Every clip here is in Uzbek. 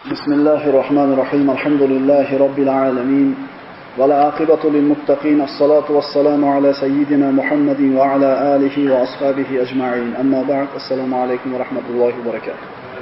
بسم الله الرحمن الرحيم الحمد لله رب العالمين والعاقبة للمتقين الصلاة والسلام على سيدنا محمد وعلى آله وأصحابه أجمعين أما بعد السلام عليكم ورحمة الله وبركاته.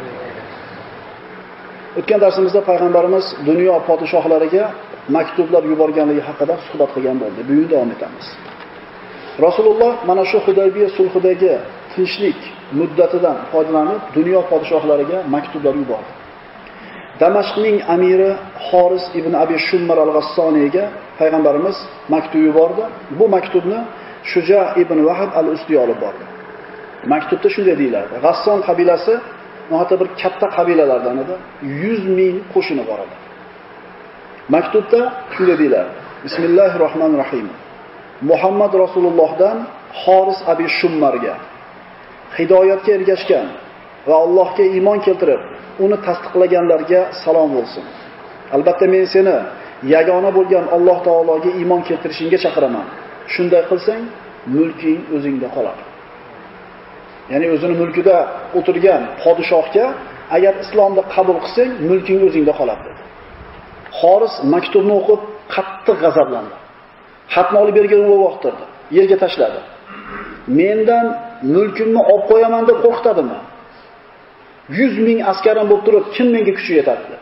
O'tgan darsimizda payg'ambarimiz dunyo podshohlariga maktublar yuborganligi haqida suhbat qilgan bo'ldi. Bugun davom etamiz. Rasululloh mana shu Hudaybiya sulhidagi tinchlik muddatidan foydalanib dunyo podshohlariga maktublar yubordi. Damashqning amiri Xoris ibn Abi Shummar al-G'assoniyga payg'ambarimiz maktub yubordi. Bu maktubni Shuja ibn Vahb al-Usdi olib bordi. Maktubda shunday deyiladi: G'asson qabilasi nohata bir katta qabilalardan edi. 100 ming qo'shini bor edi. Maktubda shunday deyiladi: Bismillahirrohmanirrohim. Muhammad Rasulullohdan Xoris Abi Shummarga hidoyatga ergashgan va Allohga iymon keltirib uni tasdiqlaganlarga salom bo'lsin. Albatta men seni yagona bo'lgan Alloh taologa iymon keltirishingga chaqiraman. Shunday qilsang, mulking o'zingda qoladi. Ya'ni o'zini mulkida o'tirgan podshohga agar islomni qabul qilsang, mulking o'zingda qoladi dedi. Xoris maktubni o'qib qattiq g'azablandi. Xatni olib bergan vaqtda yerga tashladi. Mendan mulkimni olib qo'yaman deb qo'rqitadimi? 100 ming askarim bo'lib turib, kim menga kuchi yetadi?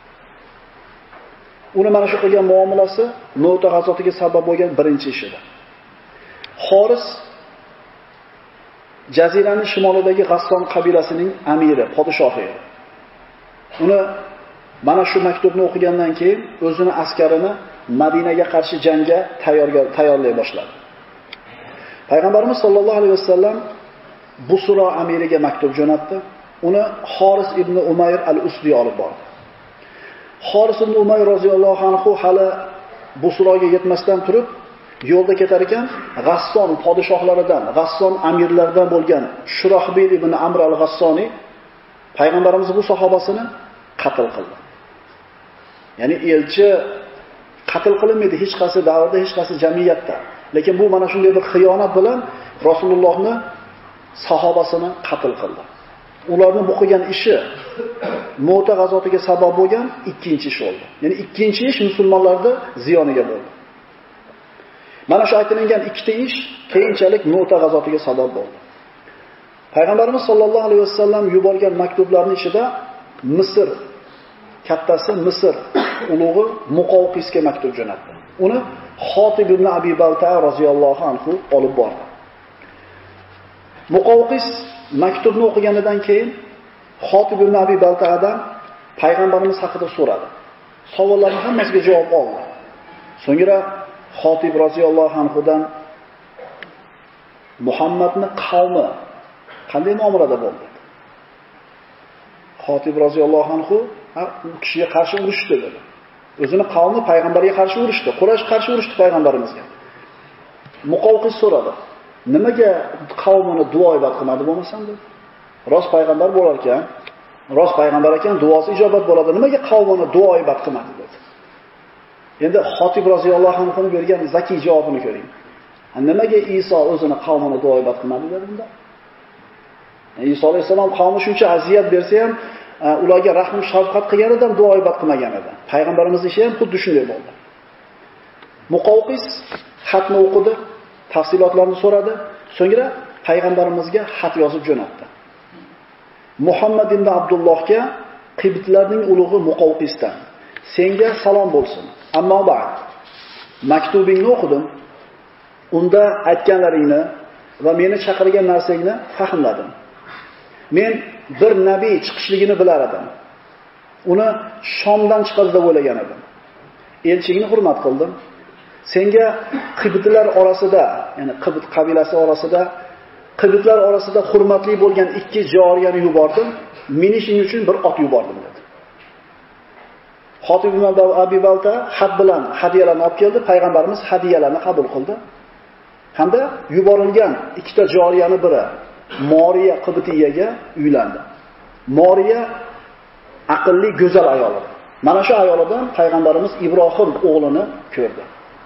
Uni mana shu qilgan muomalasi Mu'ta g'azotiga sabab bo'lgan birinchi ish edi. Xoris jaziraning shimolidagi G'asson qabilasining amiri, podshohi edi. Uni mana shu maktubni o'qigandan keyin o'zini askarini Madinaga qarshi jangga tayyorlay boshladi. Payg'ambarimiz sollallohu alayhi vasallam Busro amiriga maktub jo'natdi. Uni Xoris ibn Umayr al-Usdi olib bordi. Xoris ibn Umayr roziyallohu anhu hali Busroga yetmasdan turib, yo'lda ketar ekan, G'asson podshohlaridan, G'asson amirlaridan bo'lgan Shurahbil ibn Amr al-G'assoni payg'ambarimiz bu sahobasini qatl qildi. Ya'ni elchi qatl qilinmaydi hech qaysi davrda, hech qaysi jamiyatda. Lekin bu mana shunday bir xiyonat bilan Rasulullohni sahobasini qatl qildi. Ularning bu qilgan ishi Mu'ta g'azotiga sabab bo'lgan ikkinchi ish bo'ldi. Ya'ni ikkinchi ish musulmonlarning ziyoniga bo'ldi. Mana shu aytilgan ikkita ish keyinchalik Mu'ta g'azotiga sabab bo'ldi. Payg'ambarimiz sollallohu alayhi vasallam yuborgan maktublarning ichida Misr kattasi Misr ulug'i Muqawqisga maktub jo'natdi. Uni Xotib ibn Abi Balta roziyallohu anhu olib bordi. Muqawqis maktubni o'qiganidan keyin Xotib ibn Abi Baltadan payg'ambarimiz haqida so'radi. Savollarning hammasiga javob oldi. So'ngra Xotib roziyallohu anhudan Muhammadning qavmi qanday muomalada bo'ldi? Xotib roziyallohu anhu u kishiga qarshi urushdi dedi. O'zini qavmi payg'ambarga qarshi urushdi. Quraysh qarshi urushdi payg'ambarimizga. Muqawqis so'radi: Nimaga qavmini duo ibodat qilmadi bo'lmasam dedi. Rost payg'ambar bo'lar ekan, rost payg'ambar ekan, duosi ijobat bo'ladi. Nimaga qavmini duo ibodat qilmadi dedi. Endi Xotib roziyallohu anhu bergan zakiy javobini ko'ring. Nimaga Iso o'zini qavmini duo ibodat qilmadi dedi bunda? Iso alayhisalom qavmi shuncha aziyat bersa ham, ularga rahm shafqat qilganidan duo ibodat qilmagan edi. Payg'ambarimizning ishi ham xuddi shunday bo'ldi. Muqawqis xatni o'qidi, tafsilotlarni so'radi, so'ngra payg'ambarimizga xat yozib jo'natdi. Muhammad ibn Abdullohga Qibtlarning ulug'i Muqawqisdan senga salom bo'lsin. Ammo ba'd maktubingni o'qidim. Unda aytganlaringni va meni chaqirgan narsangni fahmladim. Men bir nabiy chiqishligini bilar edim. Uni Shomdan chiqadi deb o'ylagan edim. Elchigini hurmat qildim. Senga Qibtlar orasida, ya'ni Qibt qabilasi orasida, Qibtlar orasida hurmatli bo'lgan ikki joriyani yubordim. Minishing uchun bir ot yubordim dedi. Xotib ibn Abi Balta xat bilan hadiyalarni olib keldi. Payg'ambarimiz hadiyalarni qabul qildi. Hamda yuborilgan ikkita joriyani biri Moriya Qibtiyaga uylandi. Moriya aqlli, go'zal ayol edi. Mana shu ayolidan payg'ambarimiz Ibrohim o'g'lini ko'rdi.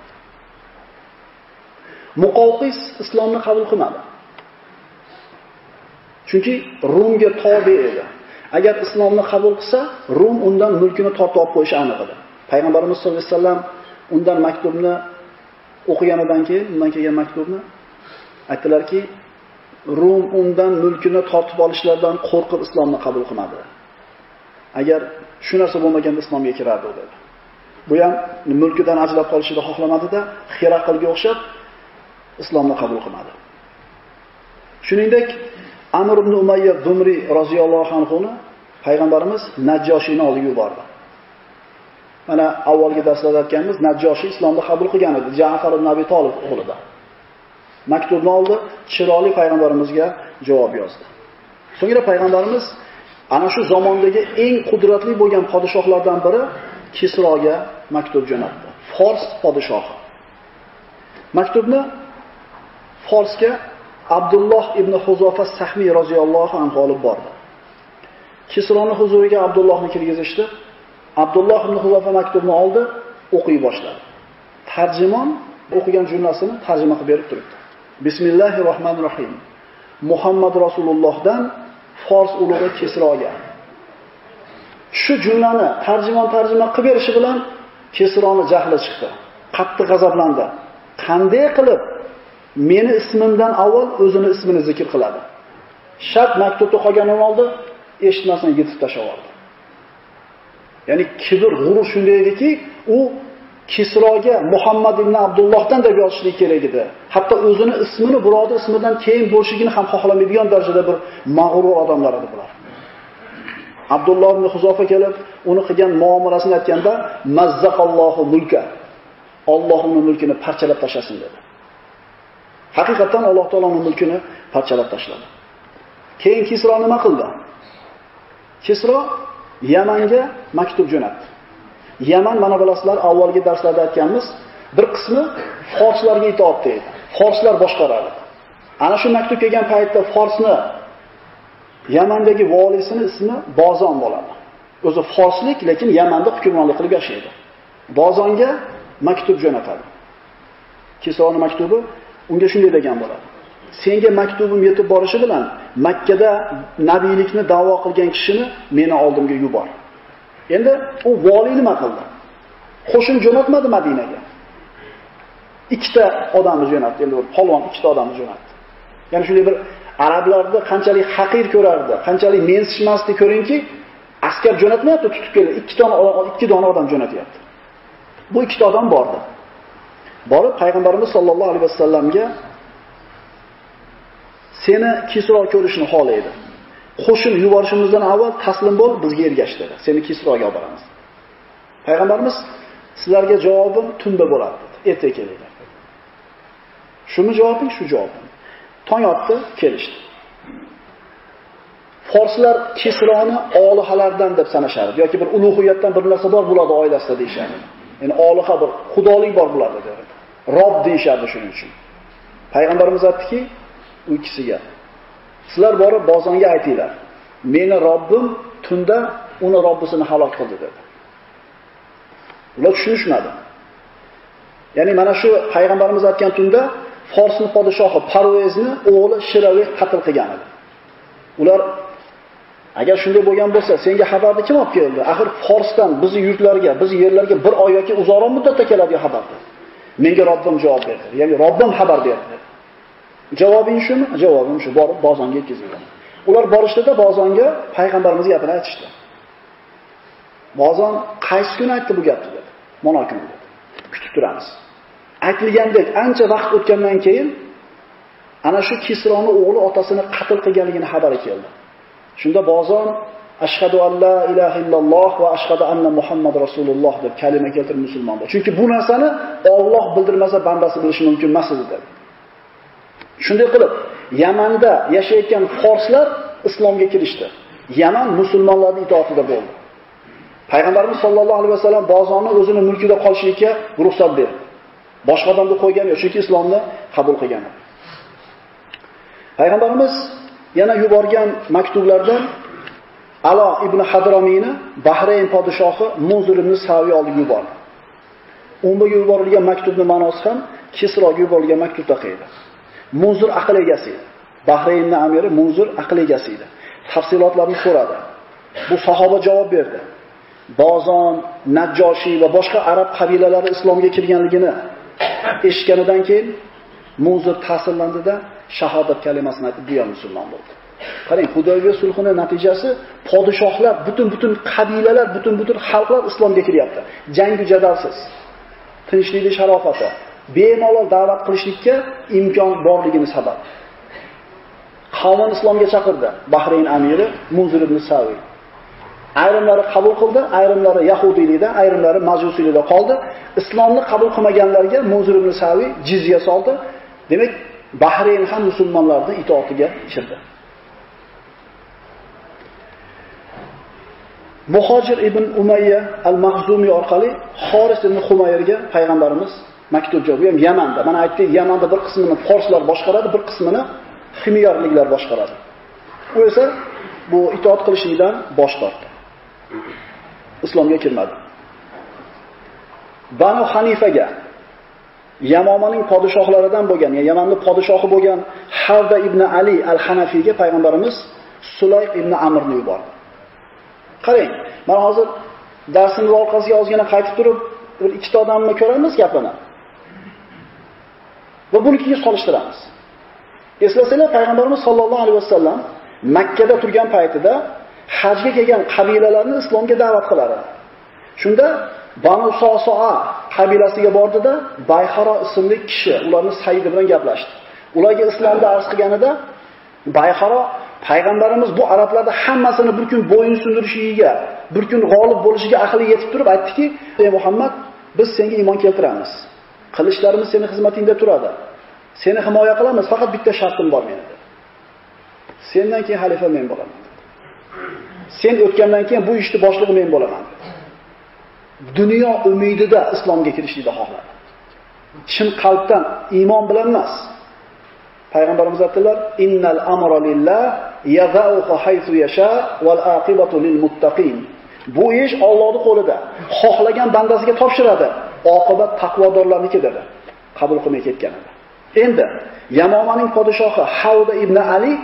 Muqawqis islomni qabul qilmadi. Chunki Rumga tobe edi. Agar islomni qabul qilsa, Rum undan mulkini tortib olib qo'yishi aniq edi. Payg'ambarimiz sollallohu alayhi vasallam undan maktubni o'qiganidan keyin, undan kelgan maktubni aytdilarki, Rum undan mulkini tortib olishlardan qo'rqib islomni qabul qilmadi. Agar shu narsa bo'lmaganda islomga kirardi dedi. Bu ham mulkidan ajrab qolishni xohlamadida, Hiraqlga o'xshab islomni qabul qilmadi. Shuningdek, Amr ibn Umayya Dumri roziyallohu anhuni payg'ambarimiz Najjoshiyni oldiga yubordi. Mana avvalgi darslarda aytganmiz, Najjoshi islomni qabul qilgan edi, Ja'far ibn Abi Talib qo'lida. Maktubni oldi, chiroyli payg'ambarimizga javob yozdi. So'ngra payg'ambarimiz ana shu zamondagi eng qudratli bo'lgan podshohlardan biri Kisroga maktub jo'natdi. Fors podshohi. Maktubni Forsga Abdulloh ibn Huzofa Sahmiy roziyallohu anhu olib bordi. Kisroning huzuriga Abdullohni kirgizishdi. Abdulloh ibn Huzofa maktubni oldi, o'qiy boshladi. Tarjimon o'qigan jumlasini tarjima qilib berib turibdi. Bismillahirrohmanirrohim. Muhammad Rasulullohdan Fors ulug'i Kisroga. Shu jumlani tarjima qilib berishi bilan Kisroning jahli chiqdi. Qattiq g'azablandi. Qanday qilib meni ismimdan avval o'zini ismini zikr qiladi? Shart maktubda qolganini oldi, eshitmasdan yetib tashlavordi. Ya'ni kibr, g'urur shunday ediki, u Kisroga Muhammad ibn Abdullohdan deb yozishlik kerak edi. Hatto o'zini ismini birodar ismidan keyin bo'lishigini ham xohlamaydigan darajada bir mag'rur odamlar edi bular. Abdulloh ibn Huzofa kelib, uni qilgan muomalasini aytganda, mazzaqallohu mulka. Alloh uning mulkini parchalab tashlasin dedi. Haqiqatan Alloh taoloning mulkini parchalab tashladi. Keyin Kisro nima qildi? Kisro Yamanga maktub jo'natdi. Yaman mana bilasizlar, avvalgi darslarda aytganmiz, bir qismi forslarga itoat etdi. Forslar boshqaradi. Ana shu maktub kelgan paytda Forsni Yamandagi valisining ismi Bozon bo'ladi. O'zi forslik, lekin Yamanda hukmronlik qilib yashaydi. Bozonga maktub jo'natadi. Kisroning maktubi unga shunday degan bo'ladi. Senga maktubim yetib borishi bilan Makka da nabiylikni da'vo qilgan kishini meni oldimga yubor. Endi u vali nima qildi? Qo'shin jo'natmadi Madinaga. Ikkita odamni jo'natdi, endi polvon ikkita odamni jo'natdi. Ya'ni shunday bir arablarni qanchalik haqir ko'rardi, qanchalik mensishmasdi ko'ringki, askar jo'natmayapti, tutib keldi. Ikki dona odam jo'natyapti. Bu ikkita odam bordi. Borib payg'ambarimiz sollallohu alayhi vasallamga seni Kisro ko'rishni xohlaydi. Qo'shin yuborishimizdan avval taslim bo'l, bizga ergash dedi. Seni Kisroga olib boramiz. Payg'ambarimiz sizlarga javobim tunda bo'ladi dedi. Ertaga kelinglar. Shumi javobing, shu javobim. Tong otdi, kelishdi. Forslar Kisroni olihalardan deb sanashardi yoki bir ulug'iyatdan bir narsa bor bo'ladi oilasida deyishardi. Ya'ni oliha bir xudolik bor bo'ladi dedi. Rob deyishardi shuning uchun. Payg'ambarimiz aytdiki, u kisiga sizlar borib Bozonga aytinglar. Meni Robbim tunda uni Robbisini halok qildi dedi. Ular tushunishmadi. Ya'ni mana shu payg'ambarimiz aytgan tunda Forsning podshohi Parvezni o'g'li Shiraveh qatl qilgan edi. Ular agar shunday bo'lgan bo'lsa, senga xabarni kim olib keldi? Axir Forsdan bizning yurtlarga, bizning yerlarga bir oy yoki uzoqroq muddatda keladigan xabardi. Menga Robbim javob berdi. Ya'ni Robbim xabar berdi. Javobing shumi? Javobim shu, borib Bozonga yetkazilgan. Ular borishdida Bozonga payg'ambarimiz gapini aytishdi. Bozon qaysi kun aytdi bu gapni dedi. Mana kun dedi. Kutib turamiz. Aytilgandek ancha vaqt o'tgandan keyin ana shu Kisroning o'g'li otasini qatl qilganligini xabari keldi. Shunda Bozon ashhadu an la ilaha illalloh va ashhadu anna Muhammad rasululloh deb kalima keltirib musulmon bo'ldi. Chunki bu narsani Alloh bildirmasa bandasi bilishi mumkin emas edi dedi. Shunday qilib Yamanda yashayotgan forslar islomga kirishdi. Yaman musulmonlarning itoatida bo'ldi. Payg'ambarimiz sollallohu alayhi vasallam Bozonni o'zining mulkida qolishlikka ruxsat berdi. Boshqa odamga qo'ygan yo'q, chunki islomni qabul qilgan. Payg'ambarimiz yana yuborgan maktublardan Alo ibn Hadramiyni Bahrayn podshohi Munzir ibn Saviy oldiga yubordi. Unga yuborilgan maktubning ma'nosi ham Kisroga yuborilgan maktubda edi. Munzir aql egasi edi. Bahraynning amiri Munzir aql egasi edi. Tafsilotlarni so'radi. Bu sahoba javob berdi. Bozon, Najjoshi va boshqa arab qabilalari islomga kirganligini eshitganidan keyin Munzir ta'sirlandida shahodat kalimasini aytib bu ham musulmon bo'ldi. Qarang, Hudaybiya sulhining natijasi podshohlar, butun qabilalar, butun xalqlar islomga kiryapti. Jangu jadalsiz. Tinchlikli sharofati, bemalol da'vat qilishlikka imkon borligini sabab. Qavmni islomga chaqirdi. Bahrayn amiri Munzir ibn Saviy. Ayrimlari qabul qildi, ayrimlari yahudiylikda, ayrimlari majusiylikda qoldi. Islomni qabul qilmaganlarga Munzir ibn Saviy jizya soldi. Demak, Bahrayn ham musulmonlarning itoatiga kirdi. Muhojir ibn Umayya al-Mahzumi orqali Xoris ibn Xumayrga payg'ambarimiz maktub yo'llaydi. Bu ham Yamanda. Mana aytdik, Yamanda bir qismini forslar boshqaradi, bir qismini ximyorliklar boshqaradi. U esa bu itoat qilishlikdan bosh tortdi. Islomga kirmadi. Banu Hanifaga Yamomaning podshohlaridan bo'lgan, ya'ni Yamanning podshohi bo'lgan Havda ibn Ali al-Hanafiyga payg'ambarimiz Sulayq ibn Amrni yubordi. Qarang, mana hozir darsimiz orqasiga ozgina qaytib turib, bir ikkita odamni ko'ramiz gapini. Va bunikiga solishtiramiz. Eslasanglar, payg'ambarimiz sollallohu alayhi vasallam Makka da turgan paytida hajga kelgan qabilalarni islomga da'vat qiladi. Shunda Banu Sosoa qabilasiga bordida Bayharo ismli kishi ularni Sayyid bilan gaplashdi. Ularga islomda arz qilganida Bayharo payg'ambarimiz bu arablarda hammasini bir kun bo'yin sundirishiga, bir kun g'olib bo'lishiga aqli yetib turib aytdiki: "Ey Muhammad, biz senga iymon keltiramiz. Qilishlarimiz sening xizmatingda turadi. Seni himoya qilamiz, faqat bitta shartim bor menda. Sendan keyin xalifa men bo'laman. Sen o'tgandan keyin bu ishni boshlig'i men bo'laman." Dunyo umidida islomga kirishlikni xohladi. Chin qalbdan iymon bilan emas. Payg'ambarimiz aytdilar: "Innal amra lillah yazauhu haythu yasha wal aqibatu lil muttaqin." Bu ish Allohning qo'lida. Xohlagan bandasiga topshiradi. Oqibat taqvodorlarniki dedi. Qabul qilmay ketgan edi. Endi Yamomaning podshohi Havda ibn Ali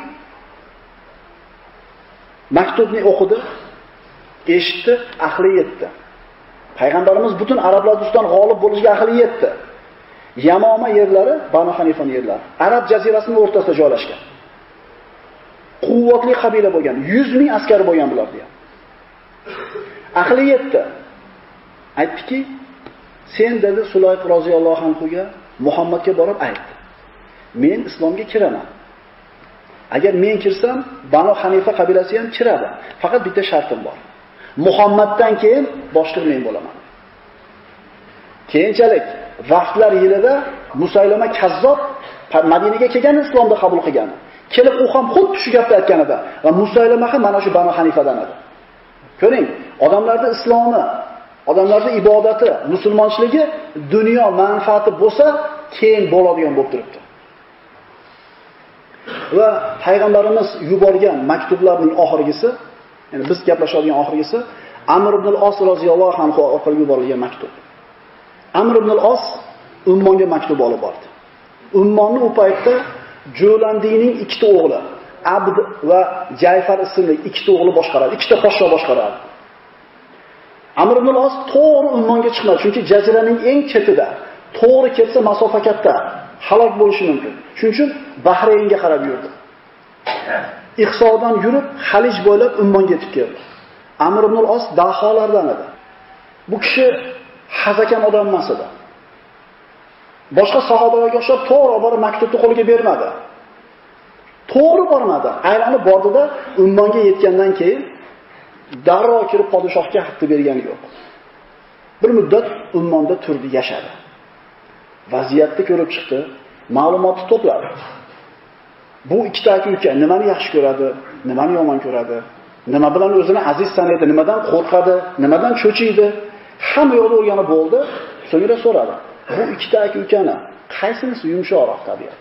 maktubni o'qidi, eshitdi, aqli yetdi. Payg'ambarimiz butun arablar ustidan g'olib bo'lishiga aqli yetdi. Yamoma yerlari Banu Hanifaning yerlari. Arab jazirasining o'rtasida joylashgan. Quvvatli qabila bo'lgan, 100 ming askar bo'lgan bular deya. Aqli yetdi. Aytdiki, sen dedi Sulayq roziyallohu anhuga Muhammadga borib ayt. Men islomga kiraman. Agar men kirsam, Banu Hanifa qabilasi ham kiradi. Faqat bitta shartim bor. Muhammaddan keyin boshliq men bo'laman. Keyinchalik vaqtlar yilida Musaylama Kazzob Madinaga kelgan, islomda qabul qilgan. Kelib u ham xuddi shu gapni aytganida va Musaylama ham mana shu Banu Hanifadan edi. Ko'ring, odamlarning islomi, odamlarning ibodati, musulmonchiligi dunyo manfaati bo'lsa, keyin bo'ladigan bo'lib turibdi. Va payg'ambarimiz yuborgan maktublarning oxirgisi, ya'ni biz gaplashadigan oxirgisi Amr ibn al-Os roziyallohu anhu orqali yuborilgan maktub. Amr ibn al-Os Ummonga maktub olib bordi. Ummonni u paytda Jo'landiyning ikkita o'g'li, Abd va Jayfar ismli ikkita o'g'li boshqaradi, ikkita podsho boshqaradi. Amr ibn al-Os to'g'ri Ummonga chiqmadi, chunki jaziraning eng chetida. To'g'ri ketsa masofa katta, halok bo'lishi mumkin. Shuning uchun Bahraynga qarab yurdi. Iqsodan yurib, Xalij bo'ylab Ummonga yetib keldi. Amr ibn al-Os daholardan edi. Bu kishi hazakan odam emas edi. Boshqa sahobalarga o'xshab to'g'ri borib maktubni qo'liga bermadi. To'g'ri bormadi. Aylanib bordida Ummonga yetgandan keyin darrov kirib podshohga xat bergani yo'q. Bir muddat Ummonda turdi, yashadi. Vaziyatni ko'rib chiqdi, ma'lumotni to'pladi. Bu ikkita aka-uka nimani yaxshi ko'radi, nimani yomon ko'radi, nima bilan o'zini aziz sanaydi, nimadan qo'rqadi, nimadan cho'chiydi, hamma yo'lni o'rganib bo'ldi. So'ngra so'radi: "Bu ikkita aka-ukani qaysinisi yumshoqroq tabiat?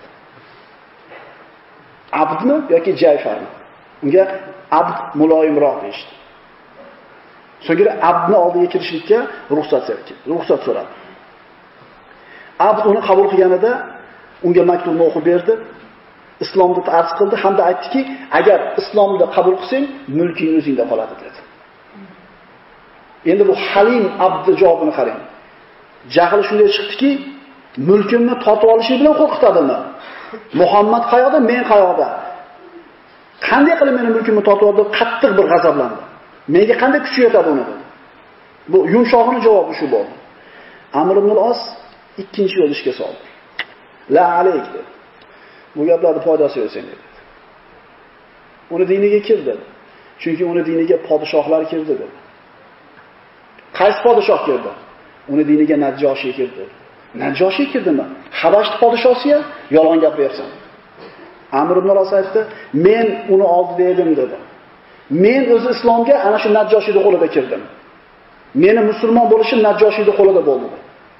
Abdmi yoki Jayfarmi?" Unga Abd muloyimroq deydi. So'ngra Abdni oldiga kirishlikka ruxsat so'radi. Abd uni qabul qilganida unga maktubni o'qib berdi. Islomni ta'sis qildi hamda aytdiki, agar islomni qabul qilsang, mulking o'zingda qoladi dedi. Endi bu Halim abd javobini qarang. Jahli shunday chiqdiki, mulkimni tortib olishi bilan qo'rqitadimi? Muhammad qayoqda, men qayoqda? Qanday qilib meni mulkimni tortib oldi? Qattiq bir g'azablandi. Menga qanday kuch yetadi uni dedi. Bu yumshog'ining javobi shu bo'ldi. Amr ibn al-As ikkinchi yo'l ishga soldi. La alayk dedi. Bu gaplarning foydasi yo'q senga dedi. Uni diniga kir dedi. Chunki uni diniga podshohlar kirdi dedi. Qaysi podshoh kirdi? Uni diniga Najjoshiy kirdi. Najjoshiy kirdimi? Habashni podshosi-ya, yolg'on gapiryapsan. Amr ibn al-As aytdi, men uni oldida edim dedi. Men o'zi islomga ana shu Najjoshiyning qo'lida kirdim. Meni musulmon bo'lishim Najjoshiyning qo'lida bo'ldi.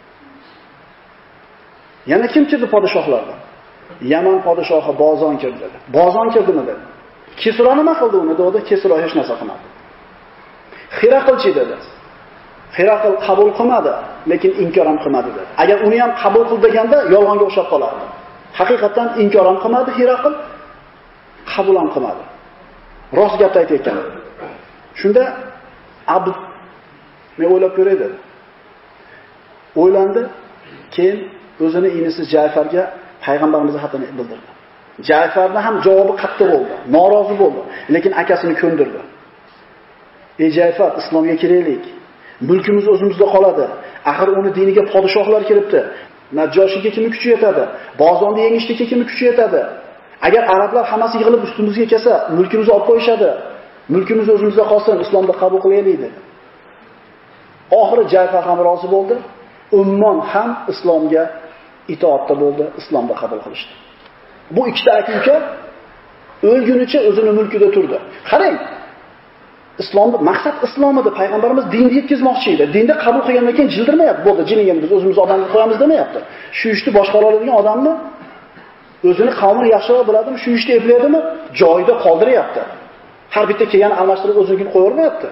Yana kim kirdi podshohlardan? Yaman podshohi Bozon kirdi dedi. Bozon kirdimi dedi. Kisro nima qildi uni dedi? Kisro hech narsa qilmadi. Xiraqilchi dedi. Xiraqil qabul qilmadi, lekin inkor ham qilmadi dedi. Agar uni ham qabul qil deganda yolg'onga o'xshab qolardi. Haqiqatan inkor ham qilmadi Xiraqil, qabul ham qilmadi. Rost gapni aytayotgan. Shunda Abd men o'ylab ko'ray dedi. O'ylandi, keyin o'zini inisi Ja'farga payg'ambarimiz haqida bildirdi. Ja'farning ham javobi qattiq bo'ldi, norozi bo'ldi, lekin akasini ko'ndirdi. Ey Ja'far, islomga kiraylik. Mulkimiz o'zimizda qoladi. Axir uni diniga podshohlar kiribdi. Najjoshiyga kimi kuchi yetadi? Bozonni yengishlikka kimi kuchi yetadi? Agar arablar hammasi yig'ilib ustimizga kelsa, mulkimizni olib qo'yishadi. Mulkimiz o'zimizda qolsin, islomni qabul qilaylik dedi. Oxiri Ja'far ham rozi bo'ldi. Ummon ham islomga itoatda bo'ldi, islomni qabul qilishdi. Bu ikkita aka o'lgunicha o'zini mulkida turdi. Qarang, islomda maqsad islom edi. Payg'ambarimiz dinni yetkazmoqchi edi. Dinni qabul qilgandan keyin jildirmayapti. Bo'ldi, jiningni biz o'zimiz odamga qo'yamiz demayapti. Shu ishni boshqara oladigan odamni o'zini qavmini yaxshiroq biladimi, shu ishni eplaydimi, joyida qoldiryapti. Har bitta kelgan almashtirib o'zini qo'yavermayapti.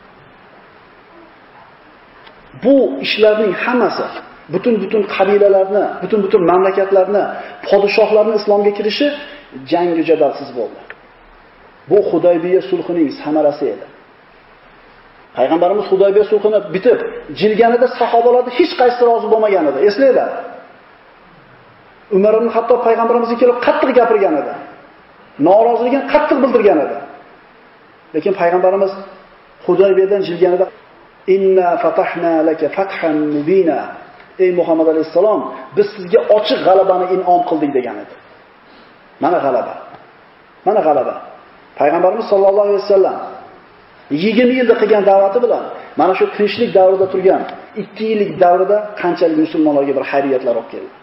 Bu ishlarning hammasi butun qabilalarni, butun mamlakatlarni, podshohlarning islomga kirishi jangi jadalsiz bo'ldi. Bu Hudaybiya sulhining samarasi edi. Payg'ambarimiz Hudaybiya sulhini bitib, jilganida sahobalar hech qaysi rozi bo'lmagan edi. Eslanglar. Umar ibn Hattob payg'ambarimizga kelib qattiq gapirgan edi. Noroziligini qattiq bildirgan edi. Lekin payg'ambarimiz Hudaybiyadan jilganida inna fatahna laka fathan mubina. Ey Muhammad alayhisalom, biz sizga ochiq g'alabani in'om qildik degan edi. Mana g'alaba. Mana g'alaba. Payg'ambarimiz sollallohu alayhi vasallam 20 yilda qilgan da'vati bilan mana shu tinchlik davrida turgan 2 yillik davrida qanchalik musulmonlarga bir xayriyatlar olib keldi.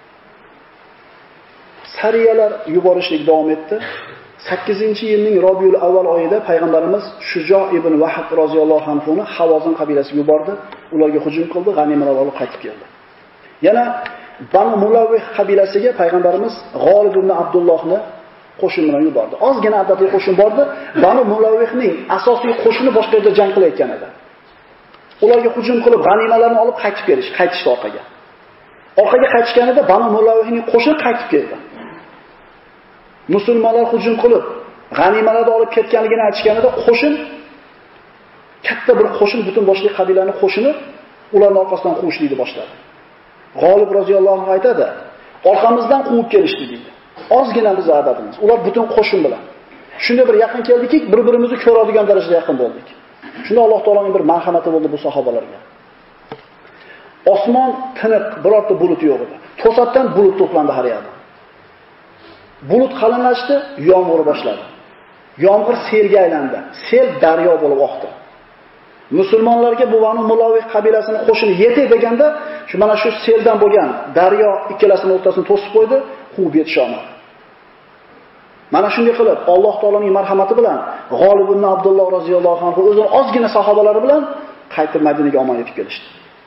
Sariyalar yuborishlik davom etdi. 8-yilning Robiul avval oyida payg'ambarimiz Shujo ibn Vahb roziyallohu anhu ni Havozin qabilasiga yubordi. Ularga hujum qildi, g'animalar olib qaytib keldi. Yana Banu Mulavvih qabilasiga payg'ambarimiz G'olib ibn Abdullohni qo'shin bilan yubordi. Ozgina adadli qo'shin bordi. Banu Mulavvihning asosiy qo'shini boshqa yerda jang qilayotgan edi. Ularga hujum qilib g'animalarni olib qaytishdi orqaga. Orqaga qaytishganida Banu Mulavvihning qo'shini qaytib keldi. Musulmonlar hujum qilib g'animalarni olib ketganligini aytishganida qo'shin katta bir qo'shin butun boshli qabilaning qo'shini ularning orqasidan quvishlikni boshladi. G'olib roziyallohu anhu aytadi, orqamizdan quvib kelishdi deydi. Ozgina biz adadimiz. Ular butun qo'shin bilan. Shunda bir yaqin keldiki, bir-birimizni ko'radigan darajada yaqin bo'ldik. Shunda Alloh taoloning bir marhamati bo'ldi bu sahobalarga. Osmon tiniq, birorta bulut yo'q edi. To'satdan bulut to'plandi har yerda. Bulut qalinlashdi, yomg'ir boshladi. Yomg'ir selga aylandi. Sel daryo bo'lib oqdi. Musulmonlarga bu Banu Mulavvih qabilasining qo'shini yetay deganda, shu mana shu seldan bo'lgan daryo ikkalasining o'rtasini to'sib qo'ydi, quvib yetisholmadi. Mana shunday qilib Alloh taoloning marhamati bilan G'olib ibn Abdulloh roziyallohu anhu o'zining ozgina sahobalari bilan qaytib Madinaga omon yetib kelishdi.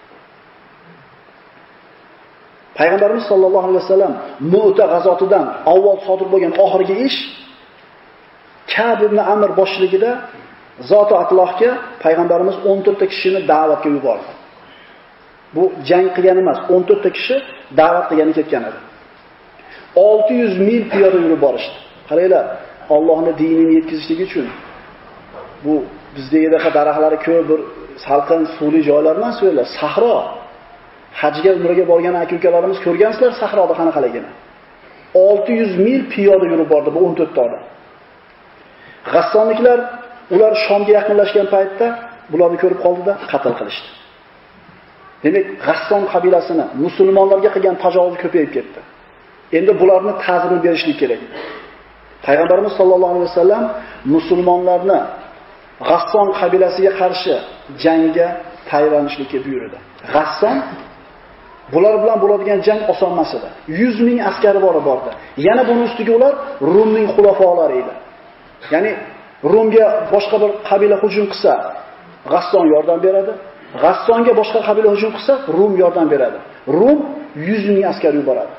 Payg'ambarimiz sollallohu alayhi vasallam Mu'ta g'azotidan avval sodir bo'lgan oxirgi ish Ka'b ibn Amr boshchiligida Zot-u Atlohga payg'ambarimiz 14 ta kishini da'vatga yubordi. Bu jang qilgan emas, 14 ta kishi da'vat qilgani ketgan edi. 600 mil piyoda yurib borishdi. Qaranglar, Allohning dinini yetkazishlik uchun bu bizda yedaqa daraxtlari ko'p, bir salqin, suvli joylar emas, o'ylar, sahro. Hajga, umraga borgan aka-ukalarimiz ko'rgansizlar sahroda qanaqaligini. 600 mil piyoda yurib bordi bu 14 ta odam. G'assonliklar ular Shomga yaqinlashgan paytda bularni ko'rib qoldida qatl qilishdi. Demak, G'asson qabilasini musulmonlarga qilgan tajovuzi ko'payib ketdi. Endi bularni ta'zirini berishlik kerak. Payg'ambarimiz sollallohu alayhi vasallam musulmonlarni G'asson qabilasiga qarshi jangga tayyorlanishlikka buyurdi. G'asson bular bilan bo'ladigan jang oson emas edi. 100 ming askari bordi. Yana buning ustiga ular Rumning xulafolari edi. Ya'ni Rumga boshqa bir qabila hujum qilsa, G'asson yordam beradi. G'assonga boshqa qabila hujum qilsa, Rum yordam beradi. Rum 100 ming askar yuboradi.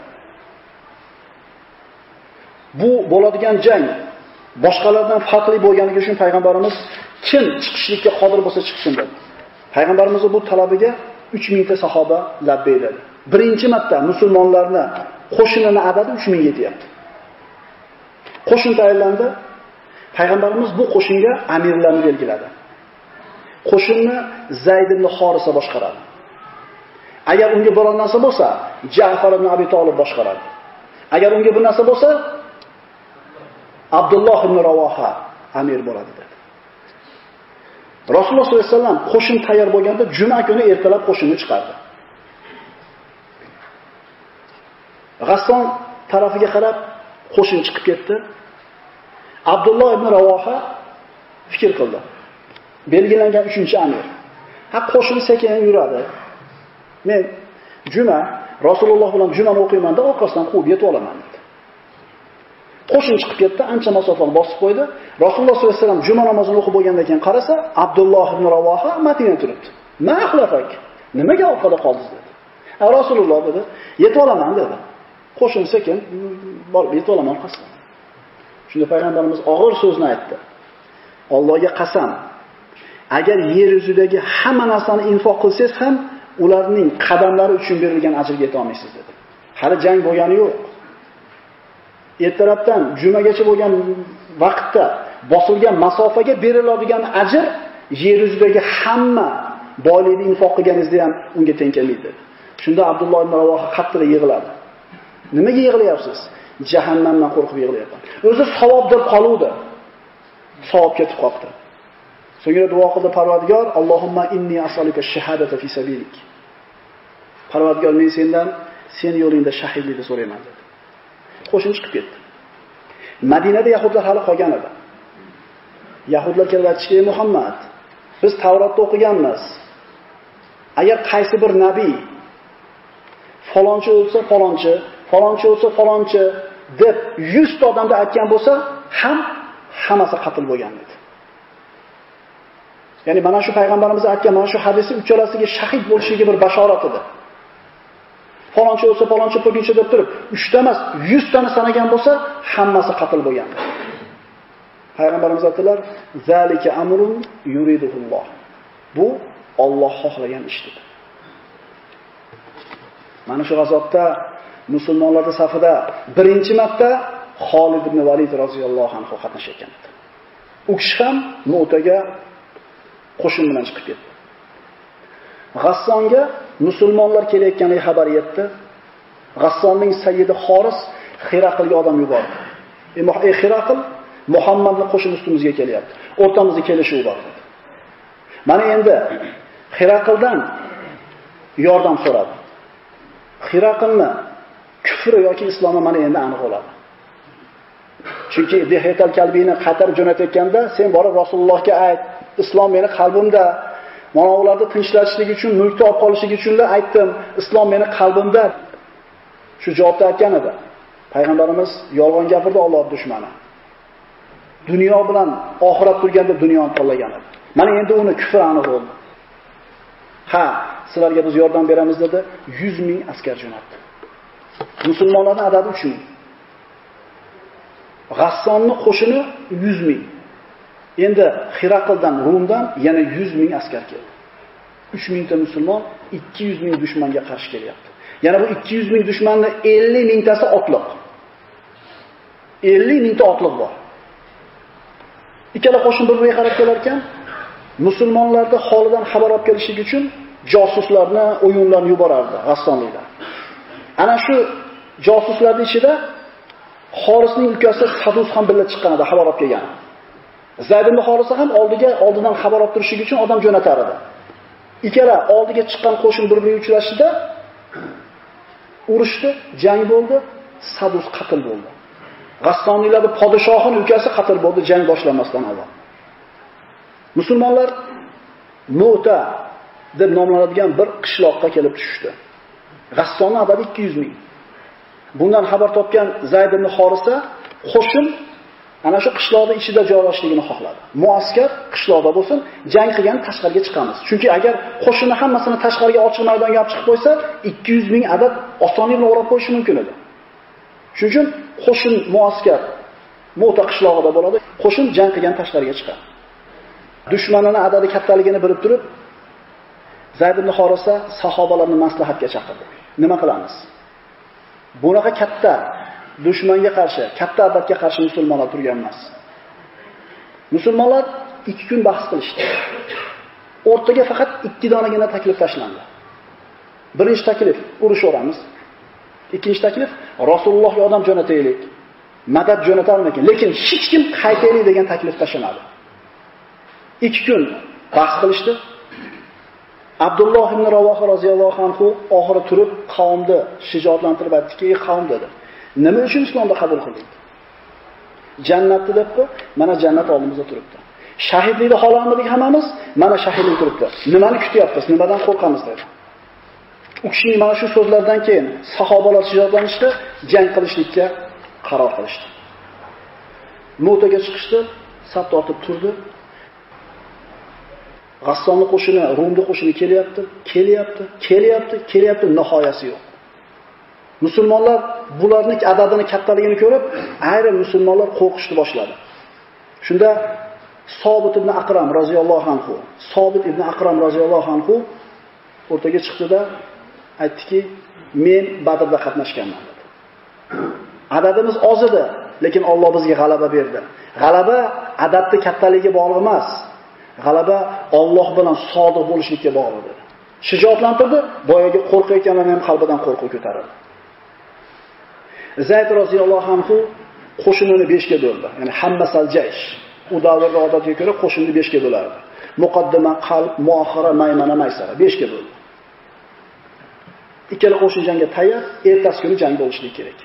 Bu bo'ladigan jang boshqalardan farqli bo'lganligi uchun payg'ambarimiz kim chiqishlikka qodir bo'lsa chiqsin dedi. Payg'ambarimiz bu talabiga 3000 ta sahoba labbay dedi. Birinchi marta musulmonlarni qo'shinini adadi 3000 ga yetyapti. Qo'shin tayyorlandi. Payg'ambarimiz bu qo'shinga amirlarni belgiladi. Qo'shinni Zayd ibn Horisa boshqaradi. Agar unga biror narsa bo'lsa, Ja'far ibn Abi Talib boshqaradi. Agar unga bir narsa bo'lsa, Abdulloh ibn Ravoha amir bo'ladi dedi. Rasululloh sollallohu alayhi vasallam qo'shin tayyor bo'lganda juma kuni ertalab qo'shinni chiqardi. G'asson tarafiga qarab qo'shin chiqib ketdi. Abdulloh ibn Ravoha fikr qildi. Belgilangan 3-amir. Qo'shin sekin yuradi. Men juma Rasululloh bilan jumani o'qiyman-da, orqasidan quvib yetib olaman dedi. Qo'shin chiqib ketdi, ancha masofani bosib qo'ydi. Rasululloh sollallohu alayhi vasallam juma namozini o'qib bo'lgandan keyin qarasa, Abdulloh ibn Ravoha Madinada turibdi. "Ma axlafak? Nimaga orqada qoldingiz?" dedi. Rasululloh dedi, "Yetib olaman" dedi. Qo'shin sekin borib yetib olaman orqasidan. Shunda payg'ambarimiz og'ir so'zni aytdi. Allohga qasam, agar yer yuzidagi hamma narsani infoq qilsangiz ham ularning qadamlari uchun berilgan ajrga yeta olmaysiz dedi. Hali jang bo'lgani yo'q. Ertalabdan jumagacha bo'lgan vaqtda bosilgan masofaga beriladigan ajr yer yuzidagi hamma boylikni infoq qilganingizda ham unga teng kelmaydi dedi. Shunda Abdulloh ibn Ravoha qattiq yig'ladi. Nimaga yig'layapsiz? Jahannamdan qo'rqib yig'layapman. O'zi savob deb qoluvdi. Savob ketib qoldi. So'ngra duo qildi, Parvardigor, Allohumma inni as'aluka shahadata fi sabilik. Parvardigor, men sendan sen yo'lingda shahidlikni so'rayman dedi. Qo'shin chiqib ketdi. Madinada yahudlar hali qolgan edi. Yahudlar kelib aytishdi: "Muhammad, biz Tavrotda o'qiganmiz. Agar qaysi bir nabiy falonchi o'lsa falonchi, falonchi o'lsa falonchi deb 100 ta odamga aytgan bo'lsa, hammasi qatl bo'lgan" dedi. Ya'ni mana shu payg'ambarimiz aytgan mana shu hadisi uchalasiga shahid bo'lishiga bir bashorat edi. Falonchi o'lsa falonchi po'kinchi deb turib, 3 ta emas, 100 tani sanagan bo'lsa, hammasi qatl bo'lgan. Payg'ambarimiz aytdilar: "Zalika amrun yuridulloh." Bu Alloh xohlagan ish dedi. Mana shu g'azotda musulmonlarning safida birinchi marta Xolid ibn Valid roziyallohu anhu qatnashgan edi. U kishi ham Mu'taga qo'shin bilan chiqib ketdi. G'assonga musulmonlar kelayotganligi xabar yetdi. G'assonning sayyidi Xoris Hiraqlga odam yubordi. Hiraql, Muhammadning qo'shin ustimizga kelyapti. O'rtamizda kelishuv bor dedi. Mana endi Hiraqldan yordam so'radi. Hiraqlni kufri yoki islomi mana endi aniq bo'ladi. Chunki Dihiyatal Kalbini qaytarib jo'natayotganda sen borib Rasulullohga ayt, islom meni qalbimda, mana ularni tinchlatishlik uchun, mulkni olib qolishlik uchun aytdim, islom meni qalbimda. Shu javobni aytgan edi. Payg'ambarimiz yolg'on gapirdi, Alloh dushmani. Dunyo bilan oxirat turganda dunyoni tanlagan edi. Mana endi uni kufr aniq bo'ldi. Sizlarga biz yordam beramiz dedi, 100 ming askar jo'natdi. Musulmonlarning adadi 3 ming. G'assonning qo'shini 100 ming. Endi Hiraqldan, Rumdan yana 100 ming askar keldi. 3 mingta musulmon 200 ming dushmanga qarshi kelyapti. Yana bu 200 ming dushmanning 50 mingtasi otliq. 50 mingta otliq bor. Ikkala qo'shin bir-biriga qarab kelar ekan, musulmonlarning holidan xabar olib kelishlik uchun josuslarni, o'yinlarni yuborardi G'assonliklar. Ana shu josuslarning ichida Xorisning ukasi Sadus ham birga chiqqan edi, xabar olib kelgan. Zayd ibn Xorisa ham oldidan xabar olib turishlik uchun odam jo'natar edi. Ikkala oldiga chiqqan qo'shin bir-biriga uchrashdi, urushdi, jang bo'ldi, Sadus qatl bo'ldi. G'assonliklarning podshohining ukasi qatl bo'ldi jang boshlanmasdan avval. Musulmonlar Mu'ta deb nomlanadigan bir qishloqqa kelib tushdi. G'assonning adadi 200 ming. Bundan xabar topgan Zayd ibn Xorisa qo'shin ana shu qishloqning ichida joylashligini xohladi. Muaskar qishloqda bo'lsin, jang qilgan tashqariga chiqamiz. Chunki agar qo'shinni hammasini tashqariga ochiq maydonga olib chiqib qo'ysa, 200 ming adad osonlik bilan o'rab qo'yishi mumkin edi. Shuning uchun qo'shin muaskar Mu'ta qishlog'ida bo'ladi. Qo'shin jang qilgan tashqariga chiqadi. Dushmanning adadi kattaligini bilib turib, Zayd ibn Xorisa sahobalarni maslahatga chaqirdi. Nima qilamiz? Bunaqa katta dushmanga qarshi, katta adadga qarshi musulmonlar turgan emas. Musulmonlar 2 kun bahs qilishdi. O'rtaga faqat 2 donagina taklif tashlandi. Birinchi taklif urushaveramiz. Ikkinchi taklif Rasulullohga odam jo'nataylik. Madad jo'natarmikin, lekin hech kim qaytaylik degan taklif tashlanadi. 2 kun bahs qilishdi. Abdulloh ibn Ravoha roziyallohu anhu oxiri turib qavmni shijoatlantirib aytdiki, qavm dedi. Nima uchun islomni qabul qildik? Jannatni debku, mana jannat oldimizda turibdi. Shahidlikni xohlagandik hammamiz, mana shahidlik turibdi. Nimani kutyapmiz? Nimadan qo'rqamiz dedi. U kishining mana shu so'zlardan keyin sahobalar shijoatlanishdi, jang qilishlikka qaror qilishdi. Mu'taga chiqishdi, saf tortib turdi. G'assonning qo'shini, Rumning qo'shini kelyapti, nihoyasi yo'q. Musulmonlar bularning adadini kattaligini ko'rib, ayrim musulmonlar qo'rqishni boshladi. Shunda Sobit ibn Aqram roziyallohu anhu o'rtaga chiqdi-da aytdiki, men Badrda qatnashganman dedi. Adadimiz oz edi, lekin Alloh bizga g'alaba berdi. G'alaba adadning kattaligiga bog'liq emas. G'alaba Alloh bilan sodiq bo'lishlikka bog'liq dedi. Shijoatlantirdi, boyaga qo'rqayotganlar ham qalbidan qo'rquv ko'tarildi. Zayd roziyallohu anhu qo'shinini 5 ga bo'ldi. Ya'ni hammasal jaysh. U davrda odatiga ko'ra qo'shinni 5 ga bo'lardi. Muqaddima, qalb, muaxara, maymana, maysara 5 ga bo'ldi. Ikkala qo'shin jangga tayyor, ertasi kuni jang bo'lishi kerak.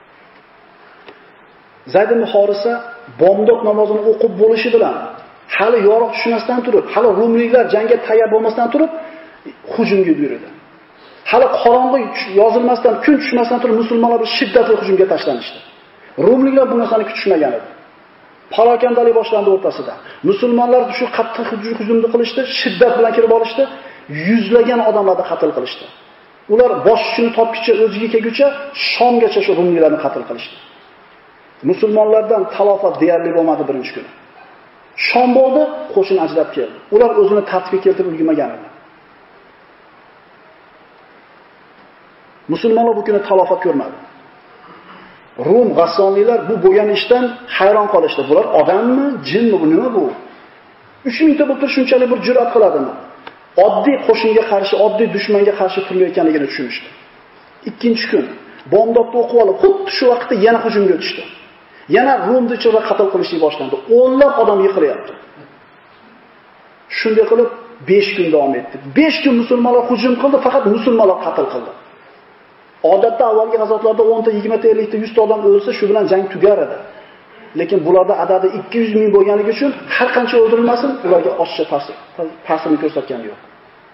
Zayd ibn Xorisa bomdod namozini o'qib bo'lishi bilan hali yorug' tushmasdan turib, hali rumliklar jangga tayyor bo'lmasdan turib hujumga buyurdi. Hali qorong'i yozilmasdan, kun tushmasdan turib musulmonlar bir shiddatli hujumga tashlanishdi. Rumliklar bu narsani kutishmagan edi. Parokandalik boshlandi o'rtasida. Musulmonlar shu qattiq hujumni qilishdi, shiddat bilan kirib olishdi, yuzlagan odamlarni qatl qilishdi. Ular boshini topkicha o'ziga kelguncha Shomgacha shu rumliklarni qatl qilishdi. Musulmonlardan talofat deyarli bo'lmadi birinchi kuni. Shom bo'ldi, qo'shin ajrab keldi. Ular o'zini tartibga keltirib ulgurmagan edi. Musulmonlar bu kuni talofat ko'rmadi. Rum g'assonliklar bu bo'lgan ishdan hayron qolishdi. Bular odammi, jinmi, bu nima bu? 3000 ta bo'lib shunchalik bir jur'at qiladimi? Oddiy qo'shinga qarshi, oddiy dushmanga qarshi turmayotganligini tushunishdi. Ikkinchi kun bomdodni o'qib olib, xuddi shu vaqtda yana hujumga o'tishdi. Yana Rumni ichida qatl qilishni boshlandi. O'nlab odam yiqilyapti. Shunday qilib 5 kun davom etdi. 5 kun musulmonlar hujum qildi, faqat musulmonlar qatl qildi. Odatda avvalgi g'azotlarda 10 ta, 20 ta, 50 ta, 100 ta odam o'lsa, shu bilan jang tugar edi. Lekin bularda adadi 200 ming bo'lganligi uchun har qancha o'ldirilmasin, ularga oshiqcha ta'sirini ko'rsatgani yo'q.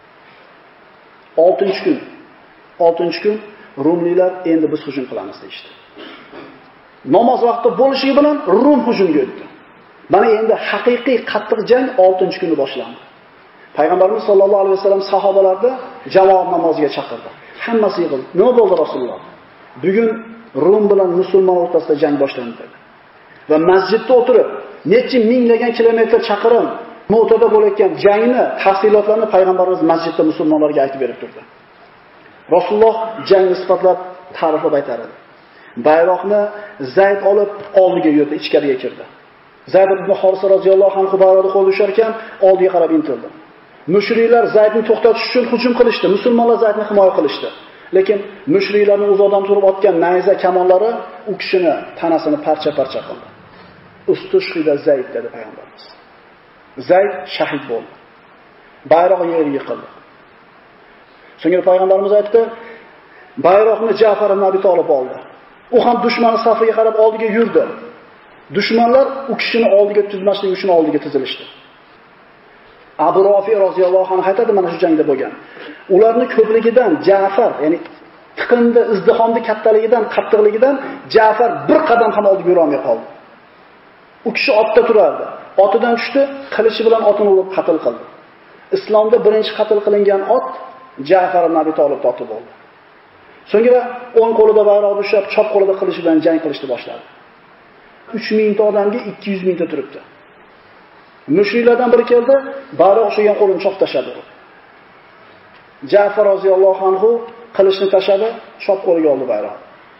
6-kun Rumliklar endi biz hujum qilamiz deydi. Namoz vaqti bo'lishiga bilan Rum hujumga o'tdi. Mana endi haqiqiy qattiq jang 6-kuni boshlandi. Payg'ambarimiz sollallohu alayhi vasallam sahobalarni jamoat namoziga chaqirdi. Hammasi yig'ildi. Nima bo'ldi Rasululloh? Bugun Rum bilan musulmon o'rtasida jang boshlandi dedi. Va masjidda o'tirib, necha minglagan kilometr chaqirim Mu'tada bo'layotgan jangni, tafsilotlarini payg'ambarimiz masjidda musulmonlarga aytib berib turdi. Rasululloh jangni sifatlab, ta'riflab aytar edi. bayroqni Zayd olib oldiga yurdi, ichkariga kirdi. Zayd ibn Horisa roziyallohu anhu bayroqni qo'lda ushar ekan, oldiga qarab intildi. Mushriklar Zaydni to'xtatish uchun hujum qilishdi, musulmonlar Zaydni himoya qilishdi. Lekin mushriklarning uzoqdan turib otgan nayza kamonlari u kishini tanasini parcha-parcha qildi. Ustushhida Zayd dedi payg'ambarimiz. Zayd shahid bo'ldi. Bayroq yerga yiqildi. So'ngra payg'ambarimiz aytdi, bayroqni Ja'far ibn Abi Talib oldi. U ham dushman safiga qarab oldiga yurdi. Dushmanlar u kishini oldiga tuzmaslik uchun oldiga tizilishdi. Abu Rofi roziyallohu anhu aytadi, mana shu jangda bo'lgan. Ularning ko'pligidan Ja'far, ya'ni tiqindi, izdihomni kattaligidan, qattiqligidan Ja'far bir qadam ham oldiga yura olmay qoldi. U kishi otda turardi. Otidan tushdi, qilichi bilan otini urib qatl qildi. Islomda birinchi qatl qilingan ot Ja'far ibn Abi Talib oti bo'ldi. So'ngra o'ng qo'lida bayroq ushlab, chop qo'lida qilichi bilan jang qilishni boshladi. 3000 ta odamga 200 mingta turibdi. Mushriklardan biri keldi, bayroq ushlagan qo'lini chop tashladi. Ja'far roziyallohu anhu qilichni tashladi, chop qo'liga oldi bayroq.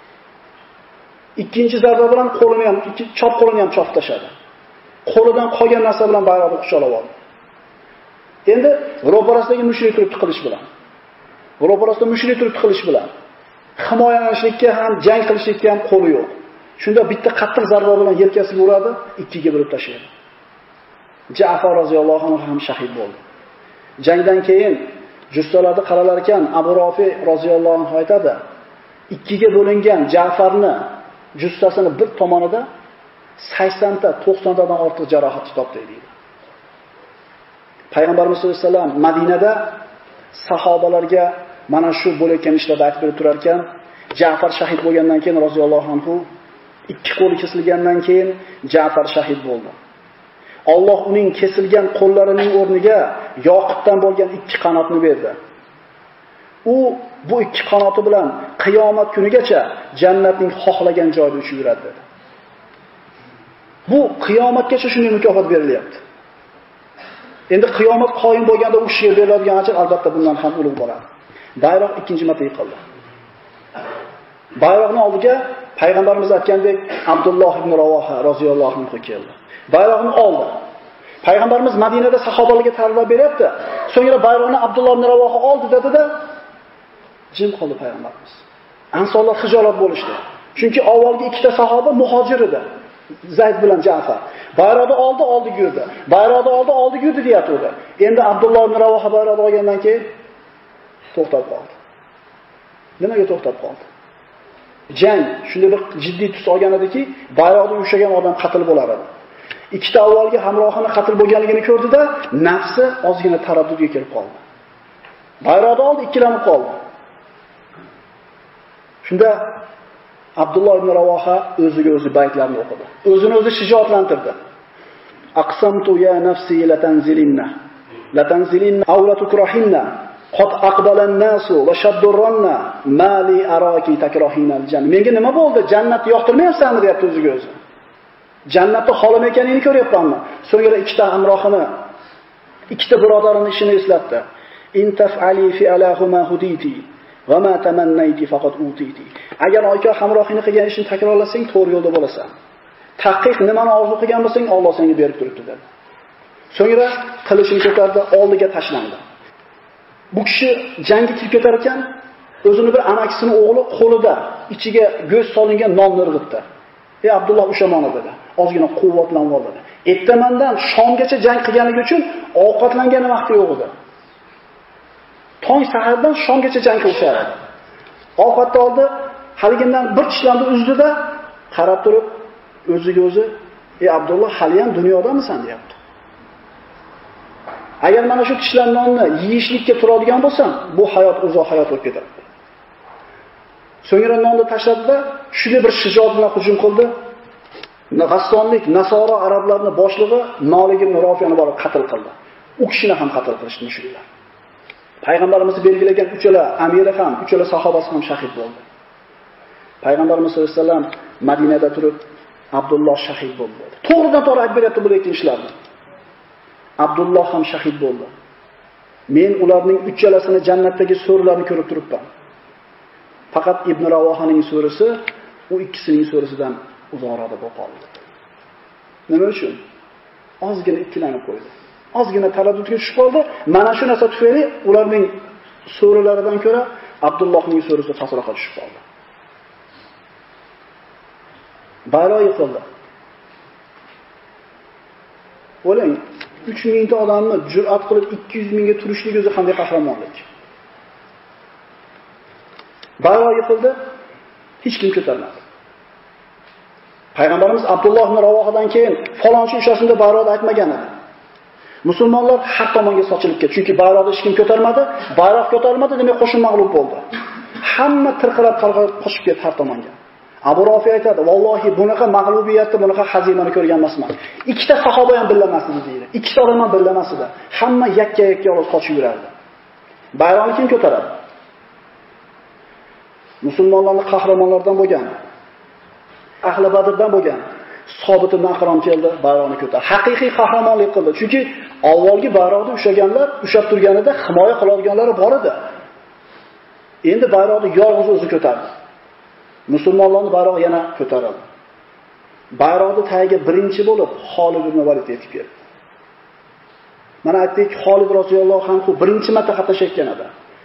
Ikkinchi zarba bilan qo'lini ham, chop qo'lini ham chop tashladi. Qo'lidan qolgan narsa bilan bayroqni quchoqlab oldi. Endi ro'parasidagi mushrik turibdi qilich bilan. Ro'parasida mushrik turibdi qilich bilan. Himoyalanishlikka ham, jang qilishlikka ham qo'li yo'q. Shunda bitta qattiq zarba bilan yelkasiga uradi, ikkiga bo'lib tashlaydi. Ja'far roziyallohu anhu ham shahid bo'ldi. Jangdan keyin jussalarni qaralar ekan, Abu Rofi roziyallohu anhu aytadi, ikkiga bo'lingan Ja'farni jussasini bir tomonida 80 ta, 90 tadan ortiq jarohat topdi deydi. Payg'ambarimiz sollallohu alayhi vasallam Madinada sahobalarga mana shu bo'layotgan ishlarda aytib berib turar ekan, Ja'far shahid bo'lgandan keyin roziyallohu anhu ikki qo'li kesilgandan keyin Ja'far shahid bo'ldi. Alloh uning kesilgan qo'llarining o'rniga yoqutdan bo'lgan ikki qanotni berdi. U bu ikki qanoti bilan qiyomat kunigacha jannatning xohlagan joyida uchib yuradi dedi. Bu qiyomatgacha shunday mukofot berilyapti. Endi qiyomat qoyim bo'lganda u kishiga beriladigan ajr albatta bundan ham ulug' bo'ladi. Bayroq ikkinchi marta yiqildi. Bayroqni oldiga payg'ambarimiz aytgandek Abdulloh ibn Ravoha roziyallohu anhu keldi. Bayroqni oldi. Payg'ambarimiz Madinada sahobalarga ta'lim beryapti. So'ngra bayroqni Abdulloh ibn Ravoha oldi dedi-da, jim qoldi payg'ambarimiz. Ansorlar xijolat bo'lishdi. Chunki avvalgi ikkita sahoba muhojir edi. Zayd bilan Ja'far. Bayroqni oldiga yurdi. Bayroqni oldiga yurdi deyapti. Endi Abdulloh ibn Ravoha bayroqni olgandan keyin to'xtab qoldi. Nimaga to'xtab qoldi? Jang shunday bir jiddiy tus olgan ediki, bayroqni ushlagan odam qatl bo'lar edi. Ikkita avvalgi hamrohini qatl bo'lganligini ko'rdi-da, nafsi ozgina taraddudga kelib qoldi. Bayroqni oldi, ikkilanib qoldi. Shunda Abdulloh ibn Ravoha o'ziga o'zi baytlarni o'qidi. O'zini o'zi shijoatlantirdi. Aqsamtu ya nafsi latanzilinna aw la tukrahinna qad aqbala an-nasu wa shaddarranna ma li araki takrahina al-jannah. Menga nima bo'ldi? Jannatni yoqtirmayapsanmi deyapti o'ziga o'zi. Jannatni xohlamayotganingni ko'ryapmanmi? So'ngra ikkita hamrohini, ikkita birodarini ishini eslatdi. In taf'ali fi alahuma huditi va ma tamannayti faqat utiti. Agar oyka hamrohini qilgan ishni takrorlasang, to'g'ri yo'lda bo'lasan. Tahqiq nimani orzu qilgan bo'lsang, Alloh senga berib turibdi dedi. So'ngra qilichini ko'tardi, oldiga tashlandi. Bu kishi jangga kirib ketar ekan, o'zini bir amakisining o'g'li qo'lida ichiga go'sht solingan nonni irg'itdi. Ey Abdulloh ushamona dedi. Ozgina quvvatlanib ol dedi. Ertamandan shomgacha jang qilganligi uchun ovqatlangan vaqti yo'q edi. Tong sahardan shomgacha jang qilishardi. Ovqatni oldi, haligindan bir tishlanni uzdi-da, qarab turib o'ziga o'zi, "Ey Abdulloh, hali ham dunyodamisan?" deyapti. Agar mana shu tishlanonni yeyishlikka turadigan bo'lsam, bu hayot uzoq hayot bo'lib ketadi. So'ngra nonni tashladi-da, shunday bir shijoat bilan hujum qildi. G'assonlik, Nasoro arablarning boshlig'i Malik ibn Rofiyani borib qatl qildi. U kishini ham qatl qilishdi mushriklar. Payg'ambarimiz belgilagan uchala amiri ham, uchala sahobasi ham shahid bo'ldi. Payg'ambarimiz sollallohu alayhi vasallam Madinada turib Abdulloh shahid bo'ldi. To'g'ridan to'g'ri aytib beryapti bo'layotgan ishlarni. Abdulloh ham shahid bo'ldi. Men ularning uchalasini jannatdagi so'rlarni ko'rib turibman. Faqat Ibn Ravohaning so'risi u ikkisining so'risidan uzoqroqda bo'lib qoldi. Nima uchun? Ozgina ikkilanib qo'ydi. Ozgina taraddudga tushib qoldi. Mana shu narsa tufayli ularning so'rilaridan ko'ra Abdullohning so'risi pastroqqa tushib qoldi. Bayroq yiqildi. O'lang, 3000 ta odamni jur'at qilib 200 mingga turishlik o'zi qanday qahramonlik. Bayroq yiqildi, hech kim ko'tarmadi. Payg'ambarimiz Abdulloh ibn Ravohadan keyin falonchi ushasida bayroqni aytmagan edi. Musulmonlar har tomonga sochilib ketdi, chunki bayroqni hech kim ko'tarmadi, bayroq ko'tarmadi, demak qo'shin mag'lub bo'ldi. Hamma tirqirab qochib ketdi har tomonga. Abu Rafi aytadi, "Vallohi bunaqa mag'lubiyatni, bunaqa hazimani ko'rgan emasman. Ikkita sahoba ham bilamas edi" deydi. Ikkita odam ham bilamas edi. Hamma yakka-yakka olib qochib yurardi. Bayroqni kim ko'taradi? Musulmonlarning qahramonlaridan bo'lgan, ahli Badrdan bo'lgan Sobit ibn Aqrom keldi, bayroqni ko'tardi. Haqiqiy qahramonlik qildi. Chunki avvalgi bayroqni ushlaganlar, ushlab turganida himoya qiladiganlari bor edi. Endi bayroqni yolg'iz o'zi ko'tardi. Musulmonlarning bayrog'i yana ko'tarildi. Bayroqni tagiga birinchi bo'lib Xolid ibn Valid yetib keldi. Mana aytdik, Xolid roziyallohu anhu birinchi marta qatnashayotgan edi.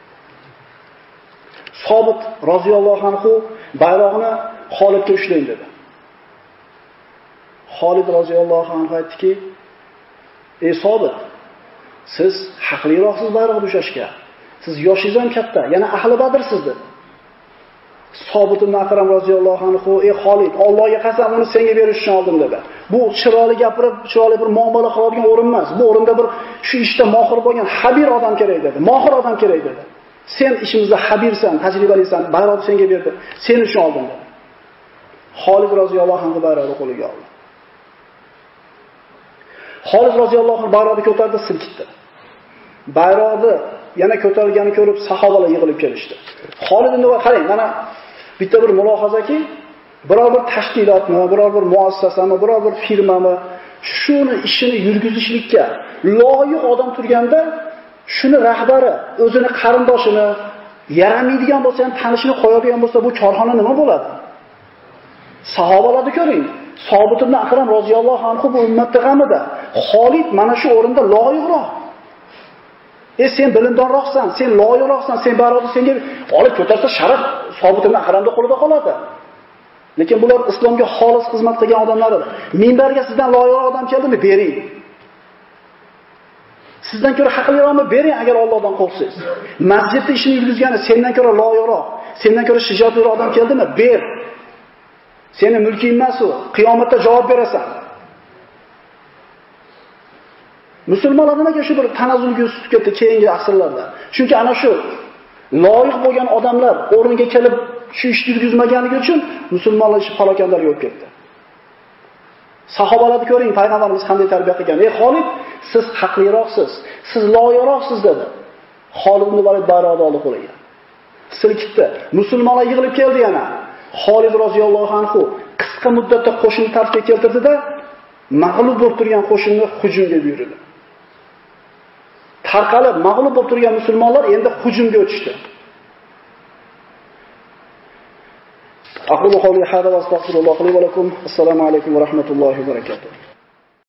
Sobit roziyallohu anhu bayroqni Xolidga ushlang dedi. Xolid roziyallohu anhu aytdiki, "Ey Sobit, siz haqliroqsiz bayroqni ushlashga. Siz yoshingiz ham katta, yana ahli Badrsiz" dedi. Sobit ibn Aqram roziyallohu anhu, "Ey Xolid, Allohga qasam, uni senga berish uchun oldim" dedi. Bu chiroyli gapirib, chiroyli bir muomala qiladigan o'rin emas. Bu o'rinda bir shu ishda mohir bo'lgan habir odam kerak dedi. Mohir odam kerak dedi. "Sen ishimizda habirsan, tajribalisan, bayroqni senga berdi. Sen uchun oldim" dedi. Xolid roziyallohu anhu bayroqni qo'liga oldi. Xolid roziyallohu anhu bayroqni ko'tardi, silkitdi. Bayroqni yana ko'tarilganini ko'rib sahobalar yig'ilib kelishdi. Xolid ibn Valid, qarang, mana bitta bir mulohazaki, biror bir tashkilotmi, biror bir muassasami, biror bir firmami shuni ishini yurgizishlikka loyiq odam turganda, shuni rahbari o'zini qarindoshini yaramaydigan bo'lsa ham tanishini qo'yadigan bo'lsa, bu korxona nima bo'ladi? Sahobalarni ko'ring. Sobit ibn Aqram roziyallohu anhu bu ummatning g'amida. Xolid mana shu o'rinda loyiqroq. Sen bilimdonroqsan, sen loyiqroqsan, sen bayroqni senga olib ko'tarsa sharaf Sobit ibn Aqramning qo'lida qoladi. Lekin bular islomga xolis xizmat qilgan odamlar edi. Minbarga sizdan loyiqroq odam keldimi, bering. Sizdan ko'ra haqliroqmi, bering agar Allohdan qo'rqsangiz. Masjidda ishini yurgizgani sendan ko'ra loyiqroq, sendan ko'ra shijoatliroq odam keldimi, ber. Seni mulking emas u, qiyomatda javob berasan. Musulmonlar nimaga shu bir tanazzulga o'sib ketdi keyingi asrlarda? Chunki ana shu loyiq bo'lgan odamlar o'rniga kelib shu ishni yurgizmaganligi uchun musulmonlar ishi falokatlarga o'tib ketdi. Sahobalarni ko'ring, payg'ambarimiz qanday tarbiya qilgan. "Ey Xolid, siz haqliroqsiz, siz loyiqroqsiz" dedi. Xolid ibn Valid bayroqni oldi qo'liga. Silkitdi. Musulmonlar yig'ilib keldi yana. Xolid roziyallohu anhu qisqa muddatda qo'shin tartibga keltirdi-da, mag'lub bo'lib turgan qo'shinni hujumga buyurdi. Tarqalib mag'lub bo'lib turgan musulmonlar endi hujumga o'tishdi. Aqulu qawli hada va astagfirulloh li va lakum. Assalomu alaykum va rahmatullohi va barakatuh.